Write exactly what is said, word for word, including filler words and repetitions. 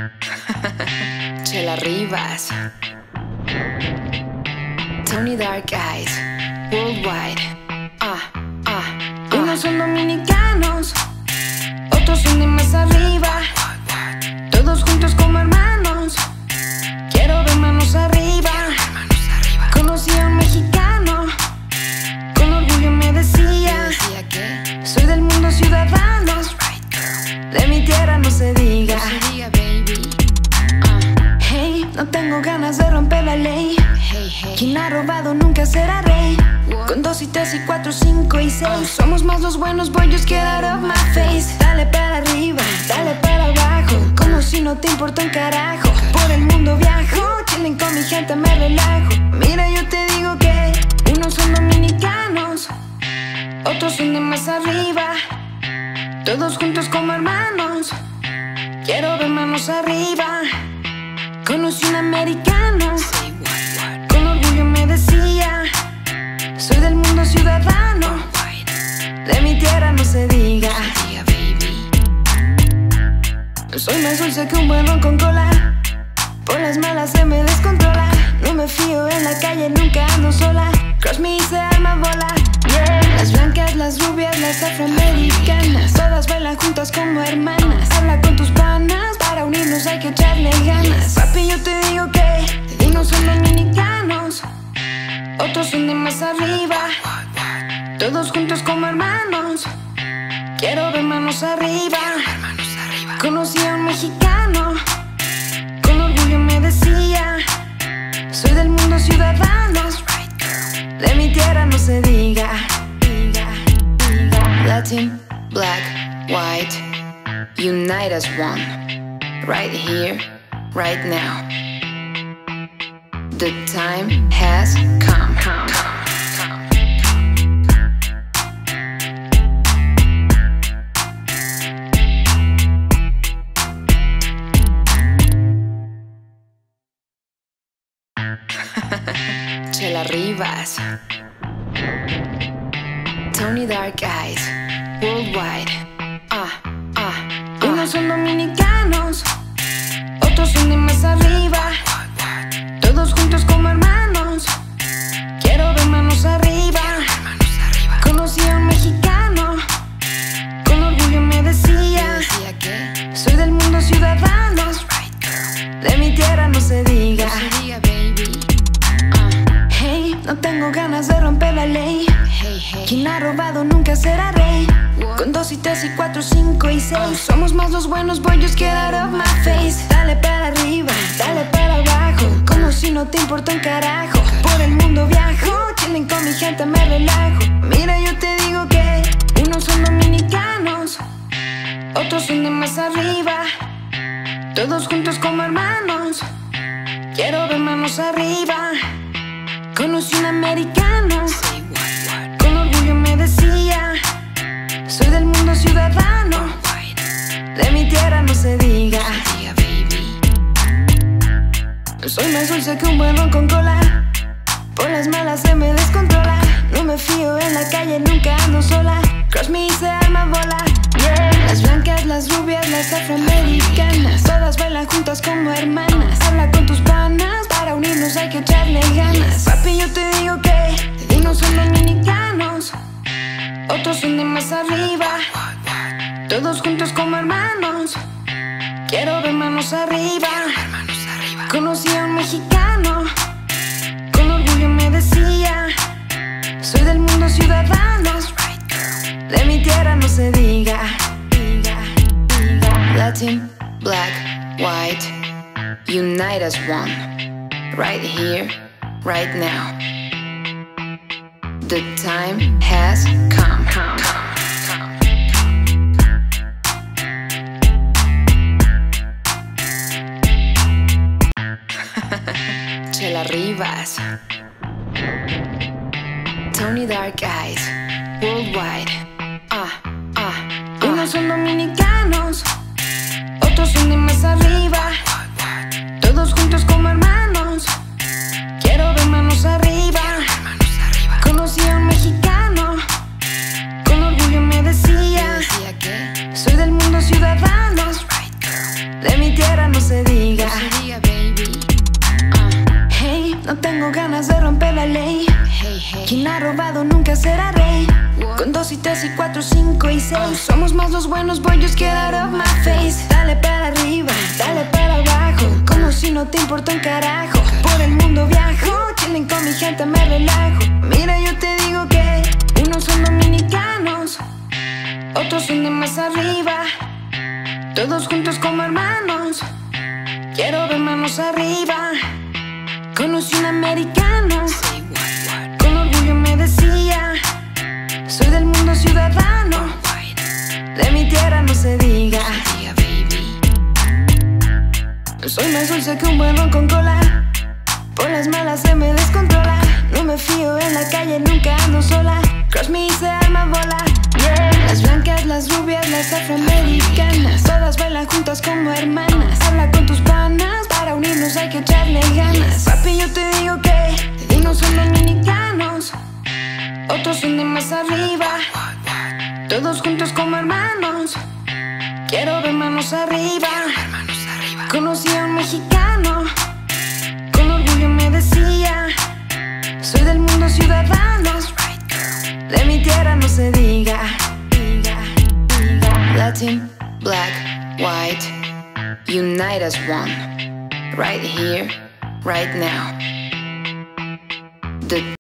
Chela Rivas, Tony Dark Eyes, Worldwide. Ah, ah, ah. Unos son dominicanos, otros son de más arriba, todos juntos como hermanos. Quiero ver manos arriba. Conocí a un mexicano, con orgullo me decía, soy del mundo ciudadano, de mi tierra no se diga. Hey, no tengo ganas de romper la ley. Quien ha robado nunca será rey. Con dos y tres y cuatro, cinco y seis, somos más los buenos, boy, just get out of my face. Dale para arriba, dale para abajo, como si no te importa un carajo. Por el mundo viajo, chilling con mi gente me relajo. Mira, yo te digo que unos son dominicanos, otros son de más arriba, todos juntos como hermanos. Quiero ver manos arriba. Conocí un americano, con orgullo me decía, soy del mundo ciudadano, de mi tierra no se diga. Soy más dulce que un buen ron con cola, por las malas se me descontrola. No me fío en la calle, nunca ando sola, cross me y se arma bola. Yeah. Las blancas, las rubias, las afroamericanas, todas bailan juntas como hermanas. Habla con tus panas, para unirnos hay que echarle ganas. Papi, yo te digo que unos son dominicanos, otros son de más arriba, todos juntos como hermanos. Quiero ver manos arriba. Conocí a un mexicano, con orgullo me decía, soy del mundo ciudadano, de mi tierra no se diga. Latin, black, white, unite as one, right here, right now. The time has come. come, come, come. Chela Rivas, Tony Dark Eyes, Worldwide. Ah, ah, ah. Unos son dominicanos, otros son de más arriba, todos juntos como hermanos. Quiero ver manos arriba. Conocí a un mexicano, con orgullo me decía, soy del mundo ciudadano, de mi tierra no se diga. Hey, no tengo ganas de romper la ley. Quien ha robado nunca será rey. Con dos y tres y cuatro, cinco y seis, somos más los buenos, boy, just get out of my face. Dale para arriba, dale para abajo, como si no te importa un carajo. Por el mundo viajo, chilling con mi gente me relajo. Mira, yo te digo que unos son dominicanos, otros son de más arriba, todos juntos como hermanos. Quiero ver manos arriba. Conocí un americano, con orgullo me decía, soy del mundo ciudadano, de mi tierra no se diga. Soy más dulce que un buen ron con cola, por las malas se me descontrola. No me fío en la calle, nunca ando sola, cross me y se arma bola. Yeah. Las blancas, las rubias, las afroamericanas, todas bailan juntas como hermanas. Habla con tus panas, para unirnos hay que echarle ganas. Papi, yo te digo que unos son dominicanos, otros son de más arriba, todos juntos como hermanos. Quiero ver manos arriba. Conocí a un mexicano, con orgullo me decía, soy del mundo ciudadano, de mi tierra no se diga. Latin, black, white, unite as one, right here, right now. The time has come. come, come. Chela Rivas, Tony Dark Eyes, Worldwide. Ah, ah, ah. Unos son dominicanos, otros son de más arriba, todos juntos como hermanos. Quiero ver manos arriba. Conocí a un mexicano, con orgullo me decía, soy del mundo ciudadano, de mi tierra no no se diga. No se diga, baby. Uh. Hey, no tengo ganas de romper la ley. Hey, hey. Quien ha robado nunca será rey. What? Con dos y tres y cuatro, cinco y seis, somos más los buenos, boy, just get out of my face. Dale para arriba, dale para abajo, como si no te importa un carajo. Por el mundo viajo, chilling con mi gente me relajo. Mira, yo te digo que unos son dominicanos, otros son de más arriba, todos juntos como hermanos. Quiero ver manos arriba. Conocí un americano, con orgullo me decía: soy del mundo ciudadano, de mi tierra no se diga. Soy más dulce que un buen ron con cola, por las malas se me descontrola. No me fío en la calle, nunca ando sola. Crush me y se arma bola, yeah. Las blancas, las rubias, las afroamericanas, todas bailan juntas como hermanas. Habla con tus panas, para unirnos hay que echarle ganas. Papi, yo te digo que unos son dominicanos, otros son de más arriba, todos juntos como hermanos. Quiero ver manos arriba. Conocí a un mexicano, con orgullo me decía: soy del mundo ciudadano, de mi tierra no se diga. Latin, black, white, unite as one. Right here, right now. The